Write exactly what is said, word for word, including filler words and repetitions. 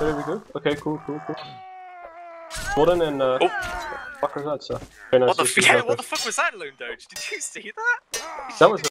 There we go. Okay, cool, cool, cool. Warden and uh, oh. fuck was that, sir? Okay, nice. What the, f yeah, what the fuck was that, Lone Doge? Did you see that? That was.